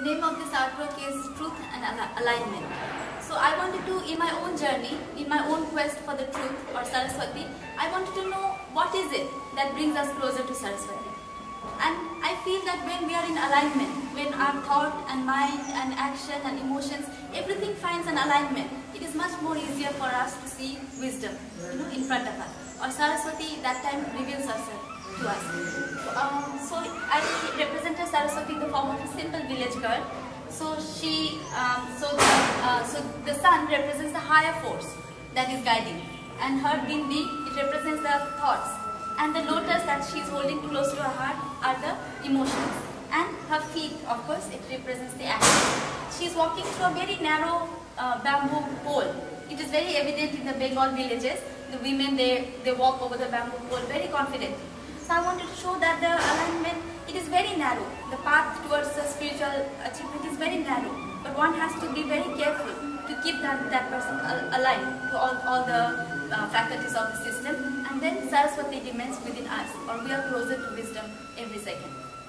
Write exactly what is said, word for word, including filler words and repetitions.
name of this artwork is Truth and Alignment. So I wanted to, in my own journey, in my own quest for the truth or Saraswati, I wanted to know what is it that brings us closer to Saraswati. And I feel that when we are in alignment, when our thought and mind and action and emotions, everything finds an alignment, it is much more easier for us to see wisdom, you know, in front of us. Or Saraswati that time reveals herself to us. Um, so I represented Saraswati in the form of a simple village girl. So she, um, so the, uh, so the sun represents the higher force that is guiding, and her bindi, it represents the thoughts, and the lotus that she is holding close to her heart are the emotions, and her feet, of course, it represents the action. She is walking through a very narrow uh, bamboo pole. It is very evident in the Bengal villages. The women, they they walk over the bamboo pole very confidently. So I wanted to show that the alignment, it is very narrow. The path towards the spiritual achievement is very narrow. But one has to be very careful to keep that, that person aligned to all, all the uh, faculties of the system. And then Saraswati remains within us, or we are closer to wisdom every second.